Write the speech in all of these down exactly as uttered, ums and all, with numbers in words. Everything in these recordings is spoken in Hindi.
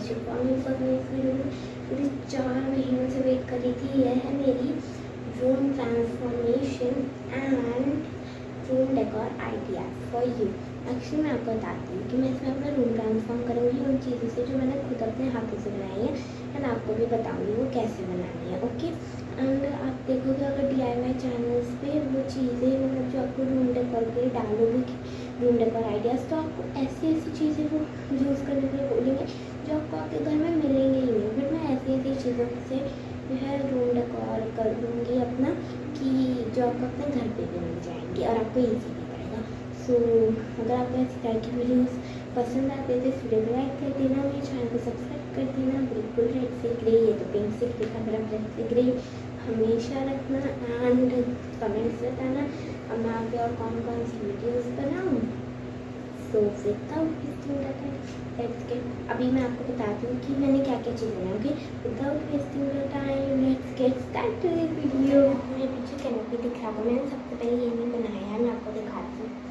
स्वागत है इस वीडियो में। पूरी चार महीनों से वेट कर रही थी। यह है मेरी room transformation and room decor idea for you. Actually मैं आपको बताती हूँ कि मैं इसमें अपना रूम ट्रांसफॉर्म करूँगी उन चीज़ों से जो मैंने खुद अपने हाथों से बनाई है, एंड आपको भी बताऊँगी वो कैसे बनानी है। ओके, एंड आप देखोगे अगर डी आई वाई चैनल्स पे वो चीज़ें मतलब जो आपको रूम डेकोर के डालोगे रूम डेकोर आइडियाज़, तो आपको ऐसी ऐसी चीज़ें वो यूज़ करने के लिए बोलेंगे जो आपको आपके घर में मिलेंगे ही नहीं। फिर मैं ऐसी ऐसी चीज़ों से जो है रूम डेकोर कर दूँगी अपना, कि जो आपको अपने घर पे भी मिल जाएंगी और आपको ईजी भी पड़ेगा। सो अगर आपको इस तरह की वीडियोस पसंद आते हैं तो इस वीडियो को लाइक कर देना, मेरे चैनल को सब्सक्राइब कर देना। बिल्कुल रेड से ग्रे, ये तो पिंक से ग्रे का, मेरा रेड से ग्रे हमेशा रखना, एंड कमेंट्स बताना और मैं आगे और कौन कौन सी वीडियोस बनाऊँ। So without wasting the time let's get, अभी मैं आपको बताती हूँ कि मैंने क्या क्या चीज़ बनाई। Okay, without wasting the time let's get start video. मेरे पीछे कैनोपी दिख रहा था, मैंने सबसे पहले ये नहीं बनाया है, मैं आपको दिखाती हूँ।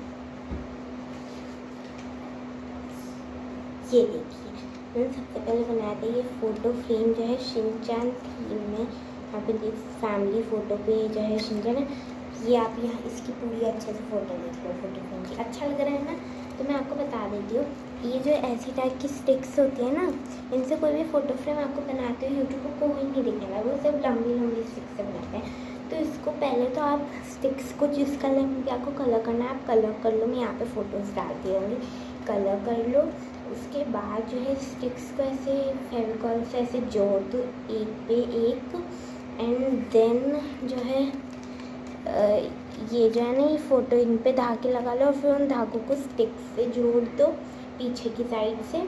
ये देखिए, मैंने सबसे पहले बनाया था ये फ़ोटो फ्रेम जो है शिनचैन थीम में। यहाँ पे देख फैमिली फ़ोटो पे जो है शिनचैन है, ये आप यहाँ इसकी पूरी अच्छे से फ़ोटो देख लो फोटो फ्रेम की। अच्छा लग रहा है ना? तो मैं आपको बता देती हूँ, ये जो ऐसी टाइप की स्टिक्स होती है ना, इनसे कोई भी फ़ोटो फ्रेम आपको बनाते हो यूट्यूब को कोई नहीं दिखेगा, वो सब लंबी लंबी स्टिक्स से बनाते हैं। तो इसको पहले तो आप स्टिक्स को जिस कलर में भी आपको कलर करना है आप कलर कर लो। मैं यहाँ पे फ़ोटोज़ डालती रहूँगी, कलर कर लो। उसके बाद जो है स्टिक्स को ऐसे फेविकॉल से ऐसे जोड़ दो एक पे एक, एंड देन जो है ये जो है ना ये फ़ोटो इन पे धागे लगा लो और फिर उन धागों को स्टिक्स से जोड़ दो पीछे की साइड से।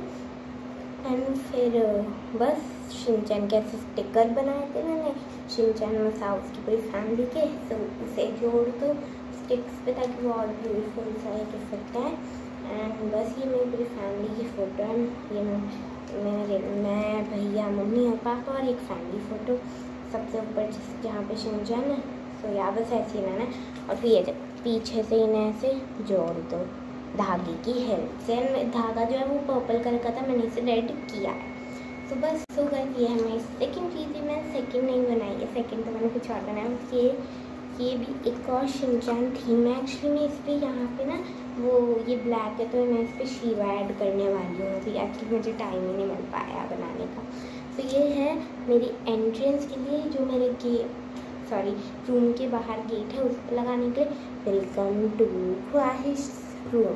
एंड फिर बस शिनचैन के ऐसे स्टिकर बनाए थे मैंने, शिनचैन मसाओ उसकी पूरी फैमिली के, तो उसे जोड़ दो स्टिक्स पे ताकि वो और ब्यूटीफुल सा एक इफेक्ट है। एंड बस ये मेरी पूरी फैमिली की फ़ोटो है, ये मेरे मैं भैया मम्मी और पापा और एक फैमिली फ़ोटो सबसे ऊपर जहाँ पे शिनचैन है। तो या बस ऐसे ही ना, और फिर ये पीछे से इन्हें ऐसे जोड़ दो धागे की हेल्प से। धागा जो है वो पर्पल कलर का था, मैंने इसे रेड किया है। तो बस सो गई, ये है मेरी सेकंड चीज़। मैंने सेकंड नहीं बनाई है, सेकंड तो मैंने कुछ और बनाया। ये ये भी एक और शिनचैन थीम है। एक्चुअली मैं इस पर यहाँ पे ना वो ये ब्लैक है तो मैं इस पर शीवा ऐड करने वाली हूँ अभी, एक्चुअली मुझे टाइम ही नहीं मिल पाया बनाने का। तो ये है मेरी एंट्रेंस के लिए, जो मेरे गे सॉरी रूम के बाहर गेट है उस पर लगाने के लिए। Welcome to Khwahish room,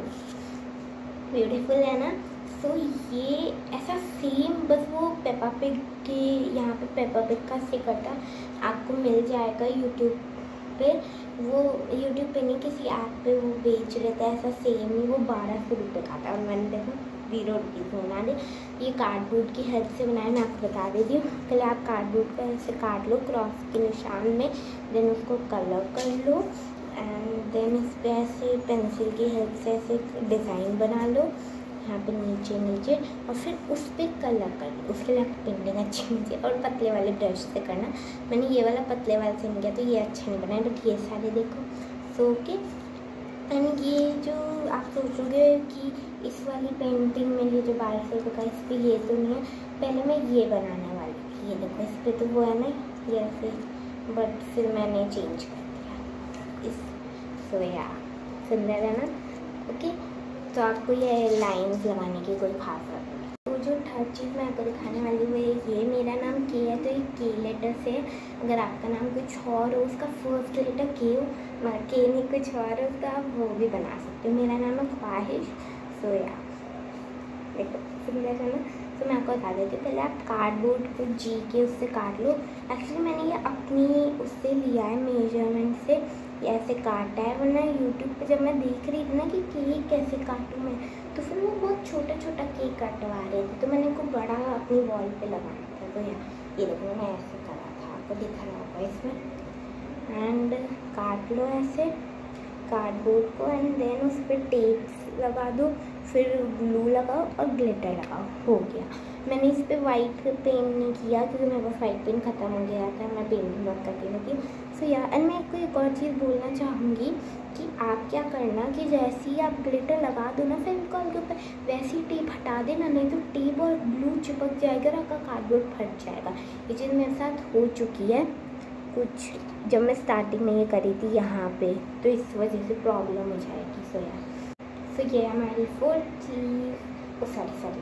beautiful है ना? सो so, ये ऐसा सेम बस वो पेपा पिग के यहाँ पे पेपा पिग का स्टिकर था, आपको मिल जाएगा यूट्यूब पे। वो यूट्यूब पे नहीं किसी ऐप पे वो बेच रहे थे ऐसा सेम ही, वो बारह सौ रुपये का था और मैंने देखो जीरो रुपीज़ में बना दे। ये कार्डबोर्ड की हेल्प से बनाया, मैं आपको बता देती हूँ। पहले आप कार्डबोर्ड को ऐसे काट लो क्रॉस के निशान में, देन उसको कलर कर लो, एंड देन इस पर ऐसे पेंसिल की हेल्प से ऐसे डिज़ाइन बना लो यहाँ पे नीचे नीचे, और फिर उस पर कलर कर लो। उसके लिए आपकी पेंटिंग अच्छी नीचे और पतले वाले ब्रश से करना। मैंने ये वाला पतले वाले से नहीं किया तो ये अच्छा नहीं बनाया, बट ये सारे देखो सो के। एंड ये जो आप सोचोगे कि इस वाली पेंटिंग में ये जो बारह सौ रुपये का इस पर ये तो नहीं है, पहले मैं ये बनाने वाली थी। ये देखो इस पर तो वो है ना ये ऐसे, बट फिर मैंने चेंज कर दिया इस। सो या सुंदर है ना? ओके, तो आपको ये लाइंस लगाने की कोई खास बात नहीं। तो जो थर्ड चीज़ मैं आपको दिखाने वाली हूँ ये, मेरा नाम के है तो ये के लेटर से, अगर आपका नाम कुछ और हो उसका फर्स्ट लेटर के हो मगर के नहीं कुछ और हो तो आप वो भी बना सकते हो। मेरा नाम है ख्वाहिश। सो या देखो सुंदर है ना? तो मैं आपको बता देती हूँ, पहले आप कार्डबोर्ड को जी के उससे काट लो। एक्चुअली मैंने ये अपनी उससे लिया है मेजरमेंट से, ये ऐसे काटा है, वरना यूट्यूब पे जब मैं देख रही थी ना कि केक कैसे काटूँ मैं, तो फिर वो बहुत छोटा छोटा केक कटवा रहे थे, तो मैंने को बड़ा अपनी वॉल पे लगाना था। तो यहाँ ये देखो मैंने ऐसे करा था, आपको दिख रहा होगा इसमें। एंड काट लो ऐसे कार्डबोर्ड को, एंड देन उस पर टेप लगा दो, फिर ग्लू लगाओ और ग्लिटर लगाओ, हो गया। मैंने इस पर वाइट पेंट नहीं किया क्योंकि मेरे पास वाइट पेंट ख़त्म हो गया था, मैं पेंटिंग बहुत करती रहती हूँ। सो या एंड मैं आपको एक और चीज़ बोलना चाहूँगी कि आप क्या करना कि जैसे ही आप ग्लिटर लगा दो ना फेविकॉल के ऊपर, वैसी टेप हटा देना, नहीं तो टेप और ग्लू चिपक जाएगा और आपका कार्डबोर्ड फट जाएगा। ये चीज़ मेरे साथ हो चुकी है कुछ, जब मैं स्टार्टिंग में ये करी थी यहाँ पे, तो इस वजह से प्रॉब्लम हो जाएगी। सो यार सो ये हमारी फोर्थ चीज़, ओ सॉरी सॉरी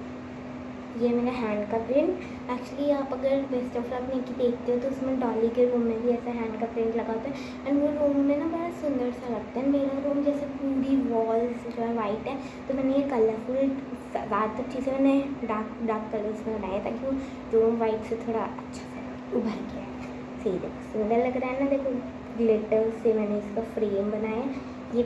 ये मेरा हैंड का प्रिंट। एक्चुअली आप अगर बेस्ट ऑफ लक निकी देखते हो तो उसमें डॉली के रूम में भी ऐसा हैंड का प्रिंट लगा होता है एंड वो रूम में ना बड़ा सुंदर सा लगता है। मेरा रूम जैसे पूरी वॉल्स जो है वाइट है, तो मैंने ये कलरफुल ज़्यादातर चीज़ें मैंने डार्क डार्क कलर्स में बनाया ताकि वो रूम वाइट से थोड़ा अच्छा सा उभर गया। सही देखो सुंदर लग रहा है ना। देखो ग्लिटर से मैंने इसका फ्रेम बनाया, ये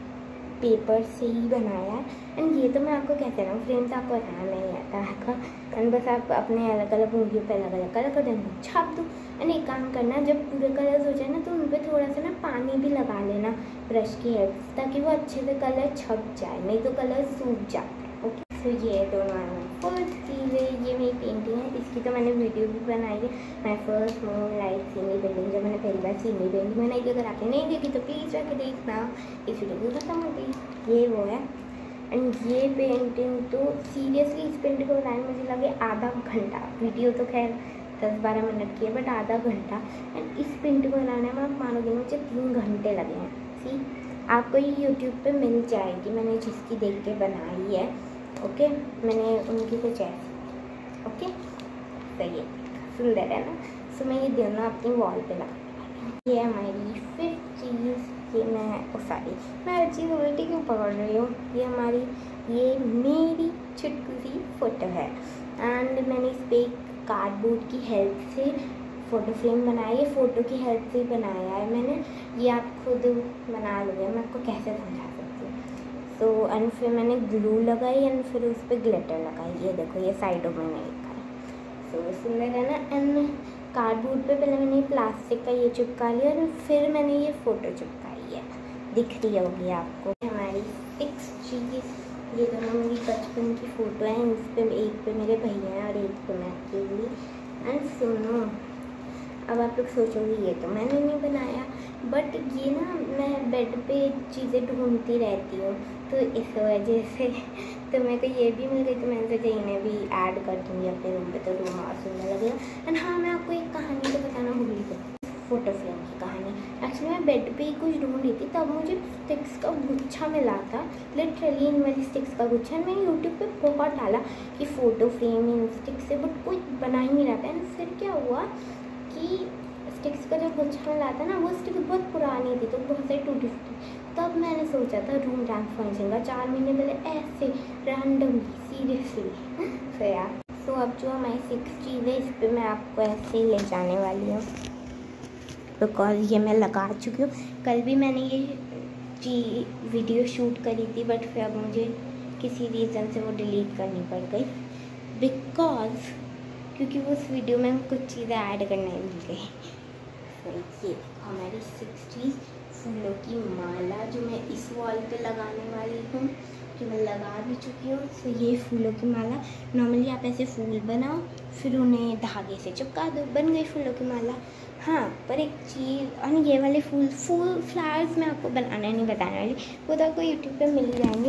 पेपर से ही बनाया है एंड ये तो मैं आपको कहते रहा हूँ फ्रेम तो आपको बनाना नहीं आता है एंड बस आप अपने अलग अलग उंगलियों पे अलग अलग कलर कर देना, छाप दो एंड एक काम करना, जब पूरे कलर्स हो जाए ना तो उन पर थोड़ा सा ना पानी भी लगा लेना ब्रश की हेल्प से, ताकि वो अच्छे से कलर छप जाए, नहीं तो कलर सूख जाता है। ओके तो ये दोनों फर्स्ट चीज़ है, ये मेरी पेंटिंग है, इसकी तो मैंने वीडियो भी बनाई है। My first moon light scenery painting, जब मैंने पहली बार सीनी पेंटिंग बनाई थी, अगर आपने नहीं देखी तो प्लीज़ जाके देखना, इस वीडियो को खत्म हो गई। ये वो है एंड ये पेंटिंग तो सीरियसली इस पेंटिंग को बनाने में मुझे लगे आधा घंटा, वीडियो तो खैर दस बारह मिनट की है बट आधा घंटा एंड इस पेंटिंग को बनाने में आप मानोगे मुझे तीन घंटे लगे हैं। सी आपको ये यूट्यूब पे मिल जाएगी, मैंने जिसकी देख के बनाई है। ओके मैंने उनकी कुछ ऐसी ओके सही है, सुंदर है ना। सो मैं ये दोनों अपनी वॉल पे लगा। ये हमारी फिफ्थ चीज़, ये मैं ओ सॉरी मैं हर चीज़ उल्टी क्यों पकड़ रही हूँ, ये हमारी ये मेरी छुटकू सी फ़ोटो है एंड मैंने इस पर कार्डबोर्ड की हेल्प से फ़ोटो फ्रेम बनाया है, फ़ोटो की हेल्प से बनाया है मैंने, ये आप खुद बना लोगे, मैं आपको कैसे समझा सकती हूँ। सो एंड फिर मैंने ग्लू लगाई एंड फिर उस पर ग्लिटर लगाई, ये देखो ये साइडों में नहीं लिखा है। सो सुंदर है ना। एंड कार्डबोर्ड पे पहले मैंने प्लास्टिक का ये चिपका लिया और फिर मैंने ये फ़ोटो चिपकाई है, दिख रही होगी आपको। हमारी सिक्स चीज़, ये दोनों मेरी बचपन की फ़ोटो हैं, इस पर एक पे मेरे भैया हैं और एक पे मैं अकेली। एंड सुनो अब आप लोग सोचोगे ये तो मैंने नहीं बनाया, बट ये ना मैं बेड पे चीज़ें ढूंढती रहती हूँ तो इस वजह से तो मेरे को ये भी मिल गई, तो मैंने सोचा इन्हें भी ऐड कर दूँगी अपने रूम पे, तो रूम और सुंदर लगेगा। एंड हाँ मैं आपको एक कहानी तो बताना भूल गई, फ़ोटो फ्रेम की कहानी। एक्चुअली मैं बेड पे ही कुछ ढूंढ रही थी, तब मुझे स्टिक्स का गुच्छा मिला था, लिटरली इन वाली स्टिक्स का गुच्छा। मैंने यूट्यूब पे बहुत डाला कि फ़ोटो फ्रेम इन स्टिक्स से, बट कोई बना ही नहीं रहा था। एंड फिर क्या हुआ कि स्टिक्स का जो गुच्छा मिला था ना वो स्टिक बहुत पुरानी थी, तो बहुत सारी टूटी फूटी। तब मैंने सोचा था रूम ट्रांसफॉर्मेशन का, चार महीने पहले ऐसे रैंडमली सीरियसली। सो यार सो अब जो हमारी सिक्स चीज़ है इस पर मैं आपको ऐसे ही ले जाने वाली हूँ, बिकॉज ये मैं लगा चुकी हूँ। कल भी मैंने ये जी वीडियो शूट करी थी, बट फिर अब मुझे किसी रीज़न से वो डिलीट करनी पड़ गई, बिकॉज क्योंकि वो उस वीडियो में कुछ चीज़ें ऐड करने मिल गई। तो ये हमारी सिक्स चीज़, फूलों की माला जो मैं इस वॉल पे लगाने वाली हूँ, जो मैं लगा भी चुकी हूँ। तो ये फूलों की माला, नॉर्मली आप ऐसे फूल बनाओ फिर उन्हें धागे से चिपका दो, बन गई फूलों की माला। हाँ पर एक चीज़, और ये वाले फूल फूल फ्लावर्स मैं आपको बनाना नहीं बताने वाली, वो तो आपको यूट्यूब पे मिल जाएंगे।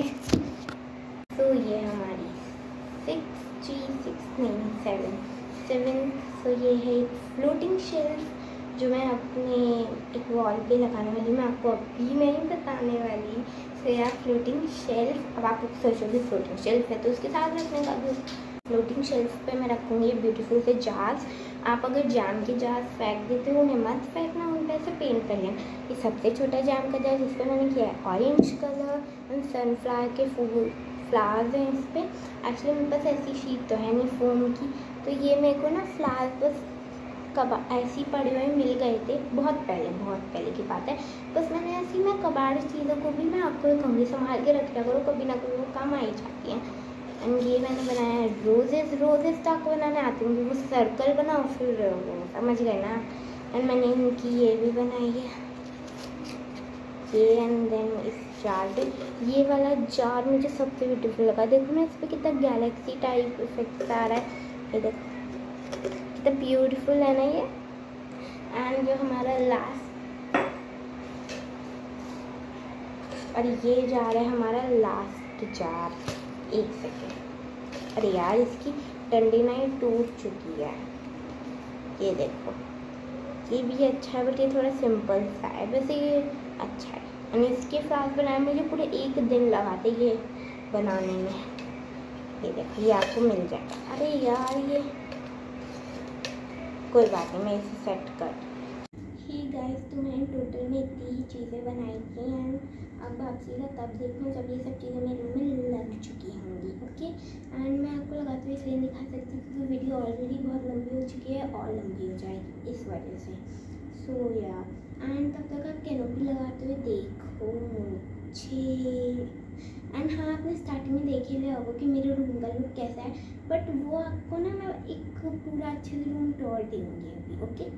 तो ये हमारी सिक्स चीज़, सिक्स नहीं सेवन सेवन तो ये है एक फ्लोटिंग शेल्फ जो मैं अपने एक वॉल पे लगाने वाली, मैं आपको अभी नहीं बताने वाली। तो यार फ्लोटिंग शेल्फ, अब आप सोचोगे फ्लोटिंग शेल्फ है तो उसके साथ रखने का भी, फ्लोटिंग शेल्फ पे मैं रखूँगी ब्यूटीफुल से जार्स। आप अगर जैम के जार्स फेंक देते हो उन्हें मत फेंकना, उन पर ऐसे पेंट कर लेना। ये सबसे छोटा जैम का जार जिस पर मैंने किया है ऑरेंज कलर एंड सनफ्लावर के फूल फ्लावर्स हैं इस पर। एक्चुअली मेरे पास ऐसी शीट तो है नहीं फोम की, तो ये मेरे को ना फ्लावर्स बस कबा ऐसी पड़े हुए मिल गए थे बहुत पहले, बहुत पहले की बात है। बस मैंने ऐसी मैं कबाड़ चीज़ों को भी मैं आपको कहूँगी संभाल के रखा करो, कभी ना कभी वो काम आ ही जाती हैं। एंड ये मैंने बनाया है रोजेस, रोजेस तो आपको बनाने आते होंगे, वो सर्कल बनाओ फिर वो समझ गए ना। एंड मैंने इनकी ये भी बनाई है ये, एंड देन इस जार पे ये वाला जार मुझे सबसे ब्यूटीफुल लगा। देखो ना इस पर कितना गैलेक्सी टाइप इफेक्ट आ रहा है, ये देखो कितना ब्यूटीफुल है ना ये। एंड जो हमारा लास्ट, और ये जा रहा है हमारा लास्ट जार। एक सेकेंड, अरे यार इसकी डंडी ना ही टूट चुकी है। ये देखो, ये भी अच्छा है बट ये थोड़ा सिंपल सा है, वैसे ये अच्छा है। और इसके फ्लावर्स बनाए मुझे पूरे एक दिन लगाते ये बनाने में। ये देखो, ये आपको मिल जाएगा। अरे यार ये कोई बात नहीं, मैं इसे सेट कर ही गाइस। तो मैंने टोटल में इतनी ही चीज़ें बनाई थी एंड अब आप सीधा तब देखना जब ये सब चीज़ें मेरे रूम में लग चुकी होंगी। ओके, एंड मैं आपको लगाते हुए इसलिए दिखा सकती हूँ क्योंकि वीडियो ऑलरेडी बहुत लंबी हो चुकी है और लंबी हो जाएगी इस वजह से। सो या एंड तब तक आप कैनोपी लगाते हुए देखो मुझे। एंड हाँ, आपने स्टार्टिंग में देखे ले होगा कि मेरे रूम का लुक कैसा है, बट वो आपको ना मैं एक पूरा अच्छे से रूम टूर दूँगी अभी। ओके,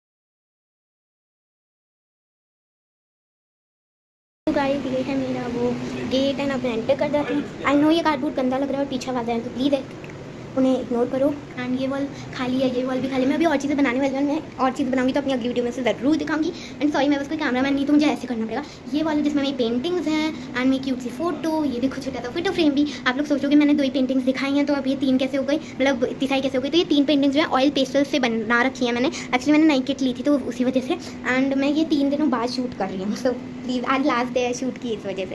तो गाइस ये है मेरा वो गेट एंड अब एंटर कर जाते हैं। आई नो ये कार्डबोर्ड गंदा लग रहा है और पीछे आवाज़ है तो प्लीज़ उन्हें इग्नोर करो। एंड ये वॉल खाली है, ये वॉल भी खाली। मैं अभी और चीज़ें बनाने वाली हूँ, मैं और चीज़ें बनाऊंगी तो अपनी अगली वीडियो में से ज़रूर दिखाऊंगी। एंड सॉरी मैं बस कोई कैमरामैन नहीं तो मुझे ऐसे करना पड़ेगा। ये वाली जिसमें मेरी पेंटिंग्स हैं एंड मेरी क्यूट सी फोटो, ये देखो छोटा सा फोटो फ्रेम भी। आप लोग सोचोगे मैंने दो ही पेंटिंग्स दिखाई हैं तो अब ये तीन कैसे हो गई, मतलब इतनी सारी कैसे हो गई। तो ये तीन पेंटिंग्स जो है ऑयल पेस्टल से बना रखी है मैंने। एक्चुअली मैंने नई किट ली थी तो उसी वजह से, एंड मैं ये तीन दिनों बाद शूट कर रही हूँ। सो प्लीज़, आज लास्ट डे है शूट की इस वजह से।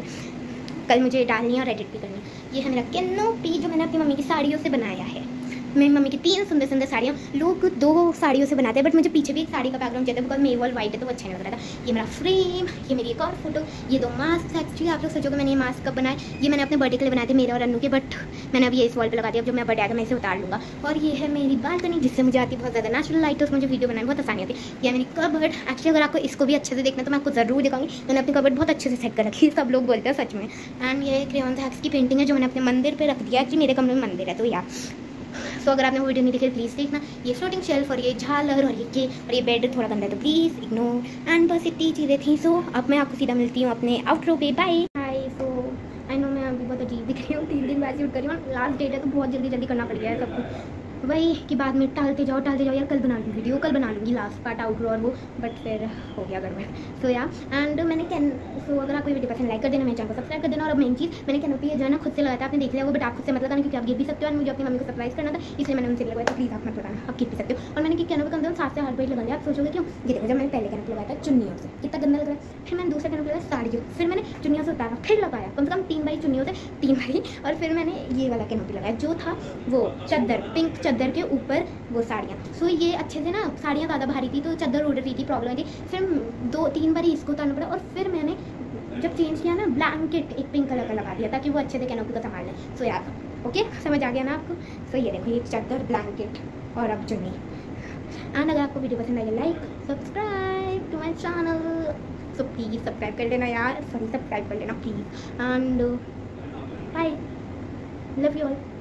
कल मुझे डालनी है और एडिट भी करनी है। ये है मेरा कैनोपी जो मैंने अपनी मम्मी की साड़ियों से बनाया है। मेरी मम्मी की तीन सुंदर सुंदर साड़ियाँ, लोग दो साड़ियों से बनाते हैं बट मुझे पीछे भी एक साड़ी का बैकग्राउंड चाहिए था बिकॉज मेरी वॉल वाइट है तो वो अच्छा नहीं लग रहा था। ये मेरा फ्रेम, ये मेरी एक और फोटो, ये दो मास्क। एक्चुअली आप लोग सोचोगे मैंने ये मास्क कब बनाए, ये मैंने अपने बर्थडे के लिए बनाए थे मेरे और अन्नू के, बट मैंने अभी ये इस वॉल पे लगा दिया। अब जब मैं बर्थडे आएगा मैं इसे उतार लूँगा। और ये है मेरी बालकनी जिससे मुझे आती है बहुत ज़्यादा नेचुरल लाइट, तो मुझे वीडियो बनाने बहुत आसानी होती है। यह मेरी कबर्ड, एक्चुअली अगर आपको इसको भी अच्छे से देखना तो मैं आपको ज़रूर दिखाऊंगी। मैंने अपनी कबर्ड बहुत अच्छे से सेट कर रखी है, सब लोग बोलते हैं सच में। एंड ये क्रेयॉन हैक्स की पेंटिंग है जो मैंने अपने मंदिर पर रख दिया। एक्चुअली मेरे कमरे में मंदिर है तो यार, सो अगर आपने वो वीडियो नहीं देखी प्लीज़ देखना। ये फ्लोटिंग शेल्फ और ये झालर और ये के और ये बेड थोड़ा गंदा है तो प्लीज़ इग्नोर। एंड बस इतनी चीज़ें थी। सो अब मैं आपको सीधा मिलती हूँ अपने आउटरो पे। Bye hi. So I know मैं अभी बहुत अजीब दिख रही हूँ, तीन दिन बाद शूट कर रही हूँ, लास्ट डेट है तो बहुत जल्दी जल्दी करना पड़ गया है सब कुछ। वही कि बाद में टालते जाओ टालते जाओ यार, कल बना लूँगी वीडियो, कल बना लूँगी लास्ट पार्ट आउटरो और वो, बट फिर हो गया घर में। सो या एंड मैंने कैन सो अगर आपको वीडियो पसंद लाइक कर देना, मेरे चैनल को सब्सक्राइब कर देना। और अब मेन चीज़ मैंने कैनोपी जो है ना खुद से लगाया था, आपने देख लिया वो, बट आप खुद से मत लगाना क्योंकि आप गिर भी सकते हो। और मुझे अपनी मम्मी को सरप्राइज करना था इसलिए मैंने उनसे लगाया था, प्लीज़ आप मत लगाना, आप गिर भी सकते हो। और मैंने कि कैनोपी कम से कम सात से आठ बार लगा लिया। आप सोचोगे क्यों, ये देखो जब मैंने पहले कैनोपी लगाया था चुन्नियों से कितना गंदा लग रहा है, फिर मैंने दूसरा कैनोपी लगाया साड़ियों, फिर मैंने चुन्नियों से उतारा, फिर लगाया कम से कम तीन बारी चुन्नियों से, तीन बारी, और फिर मैंने ये वाला कैनोपी लगाया जो था वो चद्दर, पिंक चद्दर के ऊपर वो साड़ियाँ। सो ये अच्छे से ना साड़ियाँ ज़्यादा भारी थी तो चद्दर उड़ रही थी, प्रॉब्लम थी। फिर दो तीन बार इसको उतारना पड़ा और फिर मैंने जब चेंज किया ना ब्लैंकेट एक पिंक कलर का लगा दिया ताकि वो अच्छे से कैनोपी को संभाल लें। सो यार ओके, समझ आ गया ना आपको। सो ये देखो ये चद्दर, ब्लैंकेट और अब चुन्नी। एंड अगर आपको वीडियो पसंद आएगी like subscribe to my channel, so please subscribe कर लेना यार, सॉरी सब्सक्राइब कर लेना please. And bye, love you all.